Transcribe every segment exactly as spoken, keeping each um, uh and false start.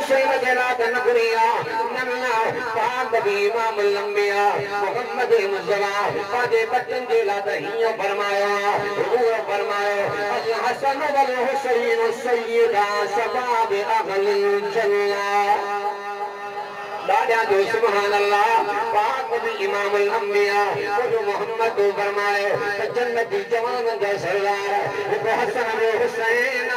हुसैन जेला नगरिया नन्ना पाक नबी इमाम लंबिया मोहम्मद मुस्तफा पाजे बच्चन जेला हियो फरमाया वो फरमाया अल हसन वल हुसैन सय्यदा शबाब अहल जन्नत दादा जो सुभान अल्लाह पाक नबी इमाम अल-अंबिया वो मोहम्मद फरमाए जन्नती जवान का सरदार वो हसन व हुसैन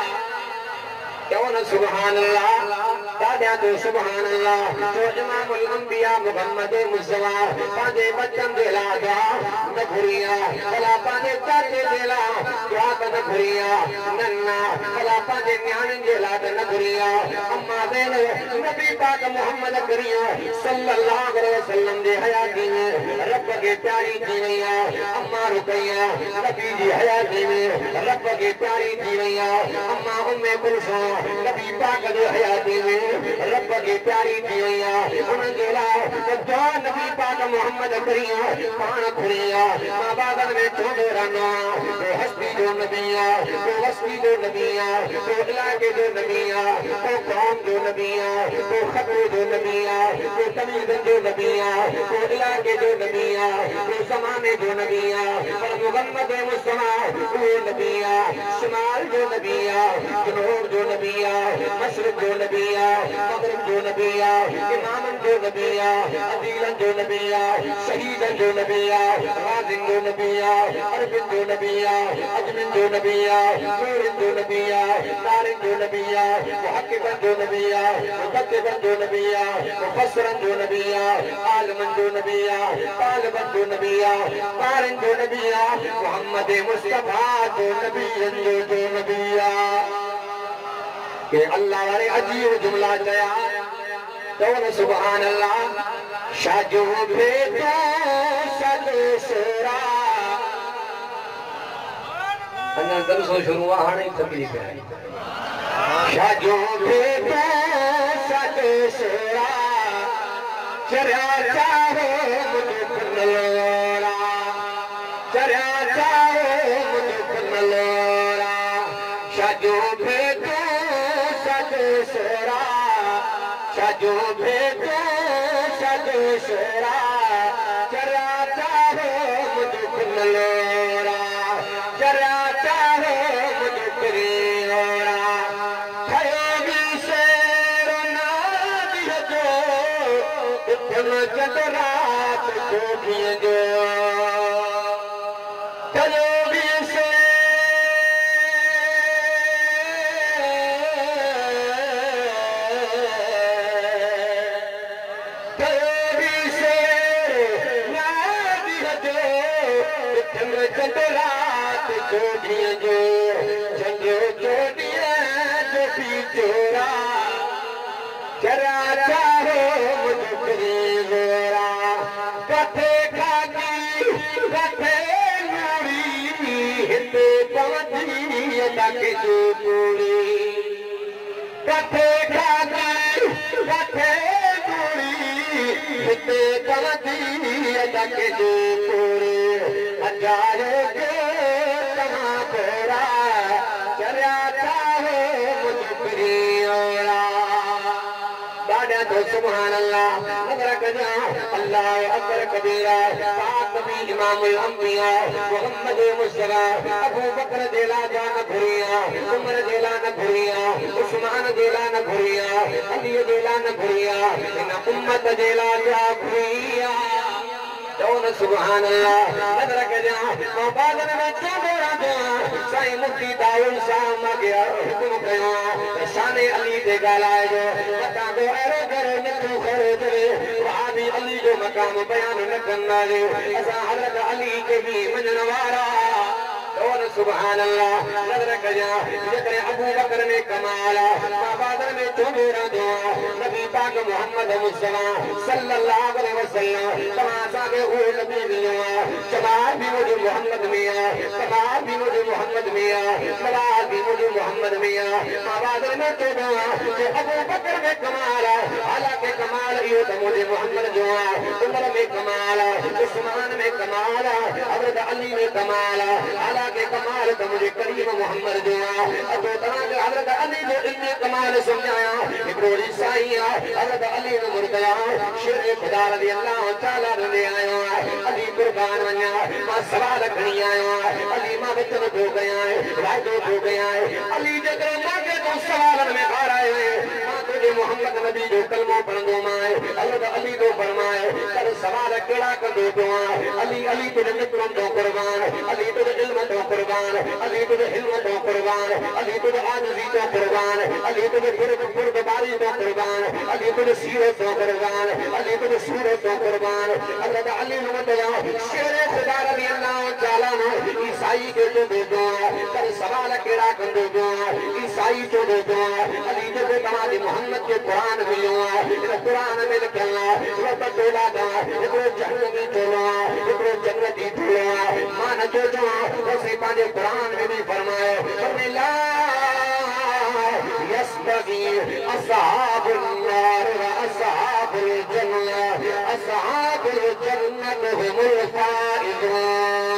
क्यों न सुभान अल्लाह दादा जो सुभान अल्लाह जो इमाम अल-अंबिया मोहम्मद मुस्तफा पाजे बच्चन दिला दा नगरिया भला पाजे चाचे दिला दुआ का नगरिया नन्ना भला पाजे न्याणे दिला नगरिया अम्मा देन नबी पाक मोहम्मद करिया सल्लल्लाहु अलैहि वसल्लम दे हयाती में रब के प्यारी जीवैया अम्मा रुकैया नबी जी हयाती में रब के प्यारी जीवैया अम्मा उम्मे कुलसूम नबी पाक दे हयाती में रब के प्यारी जीवैया उन गेला जो नबी पाक मोहम्मद करिया पान खुरिया मां बादल में छोड़े रहना वो हस्ती जो नबिया वो वस्ती जो नबिया वो इलाके जो नबिया वो कौम जो नबिया वो खबरे जो नबिया वो तमीज जो नबिया वो इलाके जो नबिया वो ज़माने जो नबिया और मोहम्मद मुस्तफा वो नबिया शुमाल जो नबिया जनूब जो नबिया मशरिक जो नबिया मगरिब जो नबिया इमामन जो नबिया अदीलन जो नबिया शहीदन जो नबिया गाज़िन जो नबिया अरबिन जो नबिया अजमिन जो नबिया नूरिन जो नबिया तारिक जो नबिया मुहक्किकन जो नबिया मुतक्किबन जो नबिया मुफस्सिरन जो नबिया आलिमन जो नबिया तालिबन जो नबिया कारिन जो नबिया मोहम्मद मुस्तफा जो नबियन जो जो नबिया के अल्लाह वाले अजीब जुमला चया तो सुभान अल्लाह शाजो भेदो सदे सेरा अन्ना दरसो शुरू हाणे तकलीफ है शाजो भेदो सदे सेरा चरा चाहे मुझे कनलोरा चरा चाहे मुझे कनलोरा शाजो भेदो सदे सेरा शाजो भेदो सदे सेरा चरा चाहे मुझे कनलोरा चरा चाहे मुझे कनलोरा भयो भी शेरो ना दियो जो इतन जद रात को भी जो भयो भी रात चोटिया जो झंडो चोटिया जो पीछोरा चरा चाहे मुझे करीबोरा कथे खागी कथे नूरी हिते पवती तक जो पूरी कथे खागी कथे नूरी हिते पवती तक जो पूरी हजारों के तमा तेरा चरा चाहे मुझे प्रियोरा दादा तो सुभान अल्लाह अगर कजा अल्लाह अकबर कबीरा पाक नबी इमाम अल-अंबिया मोहम्मद मुस्तफा अबू बकर जेला जान भुरिया उमर जेला न भुरिया उस्मान जेला न भुरिया अली जेला न भुरिया इन उम्मत जेला जा भुरिया दोनों सुभान अल्लाह नजर कजा बादन में चोरा दो साईं मुफ्ती दाऊद साहब गया हुक्म कयो शाने अली दे गालाए जो बता दो एरो करे न तू करे दे वहाबी अली जो मकाम बयान न करना दे असा हजरत अली के भी मनन वाला दोनों सुभान अल्लाह नजर कजा जितने अबू बकर ने कमाला बादन में चोरा दो नबी पाक मोहम्मद मुस्तफा सल्लल्लाहु अलैहि वसल्लम तमाशा के हुए नबी मिया जमाल भी मुझे मोहम्मद मिया कमाल भी मुझे मोहम्मद मिया सलाल भी मुझे मोहम्मद मिया बादल में चोरा जो अबू बकर ने कमाला हालांकि कमाल यो तो मुझे मोहम्मद जो उमर में कमाल, उस्मान में कमाल, हजरत अली में कमाल, हालांकि कमाल तो मुझे करीम मोहम्मद जो अब तरह हजरत अली जो इतने कमाल समझाया इब्रोरी साईं हजरत अली ने मुर्दया शेर खुदा रज़ी अल्लाह तआला ने आयो अली कुर्बान वन्या मां सवाल खणी आयो अली मां वचन हो गया है वादो हो गया है अली जकर मांगे तो सवालन में हार आए मां तुझे मोहम्मद नबी जो कलमो पढ़ंदो मां हजरत अली को फरमाए कर सवाल केड़ा कंदो तो अली अली तुझे मित्रन तो कुर्बान अली तुझे इल्म तो कुर्बान अली तुझे हिल्म तो कुर्बान अली तुझे आजिज़ी तो कुर्बान अली तुझे बुर्दबारी तो कुर्बान अली तुझे सीरत तो कुर्बान अली तुझे सूरत तो कुर्बान हजरत अली ने बताया शेर खुदा रज़ी अल्लाह तआला ने ईसाई के जो दे दो कर सवाल केड़ा कंदो दो ईसाई जो दे दो अली जो तमाम मोहम्मद के कुरान मिलो इन कुरान में लिखला वो बतौला दा एकरो जहन्नमी तोला एकरो जन्नती तोला मान जो जो उसे पांजे कुरान में भी फरमाए फरमाया यस्बगी अस्हाबुन नार व अस्हाबुल जन्नह अस्हाबुल जन्नत हुमुल फाइज़ून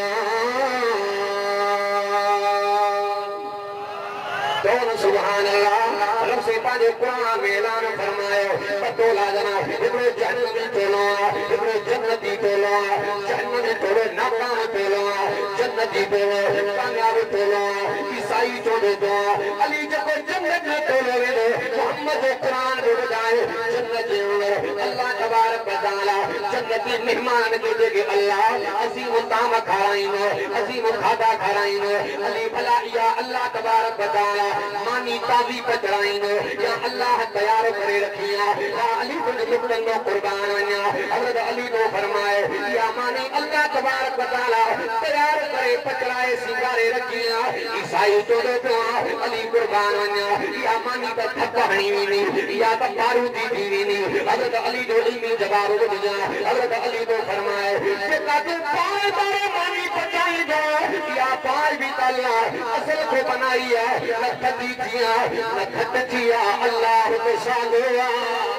सुभान अल्लाह रब से पांजे कुरान में ऐलान फरमायो बतौला जना एकरो जन्नती तोला एकरो जन्नती तोला जन्नती तोला नाकाम तोला जन्नती तोला कामयाब तोला ईसाई तोले दो अली जको जन्नत में तोले वे मोहम्मद कुरान को बताए जन्नत में अल्लाह तबारक व तआला जन्नती मेहमान के देगे अल्लाह अजीम ताम खाराइनो अजीम खादा खाराइनो अली भला या अल्लाह तबारक व तआला मानी तावी पचराइनो या अल्लाह तैयार करे रखिया या अली को लुटन नो कुर्बान वन्या हजरत अली को फरमाए या मानी अल्लाह तबारक व तआला तैयार करे पचराए सिंगारे रखिया ईसाई तो दो अली कुर्बान वन्या या मानी त थकहणी नी या त बारूदी दीवी नी हजरत अली जो इल्मी जवाब दिया हजरत अली को फरमाए कि तू पाए बारे मानी पचाई दो या पाए भी अल्लाह असल को बनाई है नखती जिया नखत जिया अल्लाह को शागुआ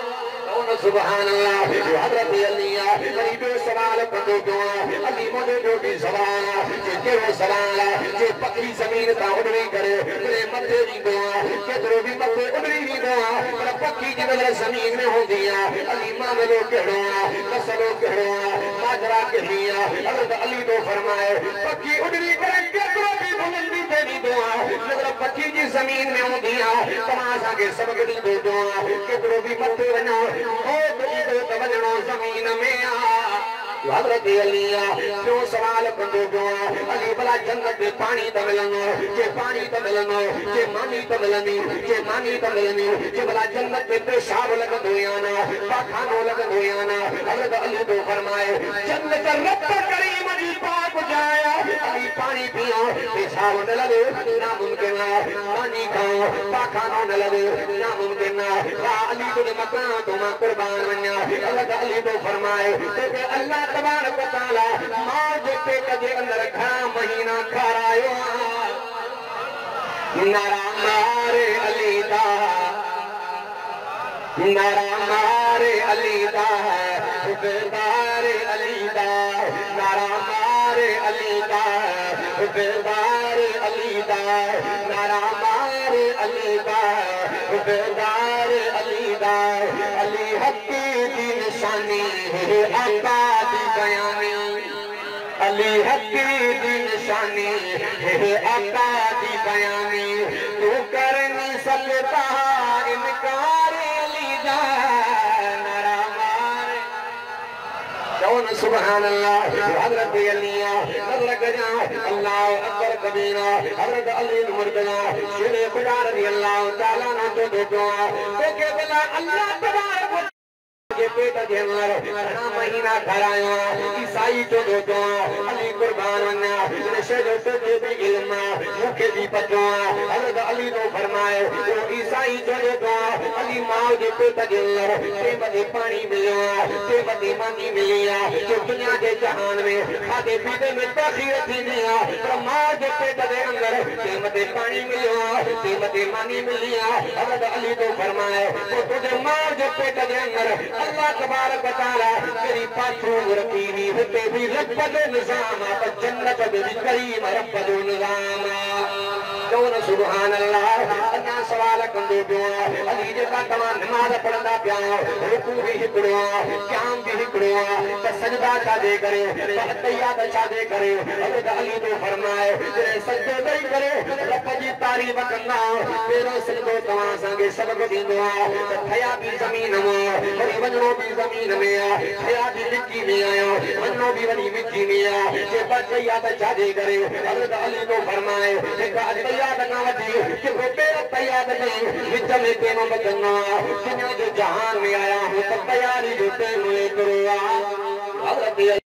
सुभान अल्लाह हजरत अली गरीब सवाल कंदो दुआ अली मोदे जो भी सवाल जे केड़ो सवाल जे पक्की जमीन ता उड़नी करे मेरे मथे दी दुआ केतरो भी मथे उड़नी दी दुआ पर पक्की जी नजर जमीन में होंदी है अली मामलो केड़ो मसलो केड़ो माजरा केड़िया हजरत अली तो फरमाए पक्की उड़नी करे केतरो भी बुलंदी तेरी दुआ नजर पक्की जी जमीन में होंदी है तमाशा के सबक दी दुआ केतरो भी मथे वना ओ तो तवजनो जमीन में आ हजरत अली क्यों सवाल कंदो दुआ अली भला जन्नत में पानी त मिलनो जे पानी त मिलनो जे मानी त मिलनी जे मानी त मिलनी जे भला जन्नत में पेशाब लगदो या ना पाखानो लगदो या ना हजरत अली तो फरमाए जन्नत रब करीम जी पाक जाया अली पानी पियो पेशाब न लगे ना मुमकिन है पानी खाओ पाखानो न लगे ना मुमकिन है या अली तो मकान तो मां कुर्बान वन्या हजरत अली तो फरमाए कि अल्लाह तबारक व तआला मां जे पेट जे अंदर घणा महीना खारायो नारा मारे अली दा नारा मारे अली दा बेदार अली दा नारा मारे अली दा बेदार अली दा नारा मारे अली दा बेदार अली दा अली हकी दी निशानी है आका दी बयानी अली हकी दी निशानी है आका दी बयानी तू कर नहीं सकता इनकार अली दा नारा मारे कौन सुभान अल्लाह हजरत अली नजर गजा अल्लाह अकबर कबीरा हजरत अली मुर्तजा शेर खुदा रज़ी अल्लाह तआला ने तो दुआ तो के बला अल्लाह तबारक के पेट के अंदर घणा महीना खारायो ईसाई तो दो अली कुर्बान वन्या नशे जो तो भी इल्म मुखे भी पतो हजरत अली तो फरमाए वो ईसाई जो दो अली मां के पेट के अंदर ते बदे पानी मिलियो ते बदे मानी मिलिया जो दुनिया के जहान में खादे पीते में तखीर थी दिया पर मां के पेट के अंदर ते बदे पानी मिलियो ते बदे मानी मिलिया हजरत अली तो फरमाए तो तुझे मां के पेट के अंदर अल्लाह तबारक व तआला तेरी पाथरूम रखी हुई होते भी रब्बुल निजाम जन्नत दे करीम रब्बुल निजाम कौन सुभान अल्लाह अन्ना सवाल कंदे पिया अली जे का तमा नमाज पढ़ंदा पिया रुकू भी हिकड़ो क़याम भी हिकड़ो त सजदा छा दे करे तहतियात छा दे करे हज़रत अली तो फरमाए जे सजदो दई करे रब जी तारीफ कंदा तेरो सजदो तवा संगे सबक दींदो त थया भी जमीन में वरी वजनो भी जमीन में थया भी मिट्टी में आयो वजनो भी वनी मिट्टी में जे तहतियात छा दे करे हज़रत अली तो फरमाए जे याद ना वधी कि वो तेरा तैयार नहीं विच में तेनो बचना दुनिया के जहान में आया हूं तो तैयारी जो ते मुझे करो हज़रत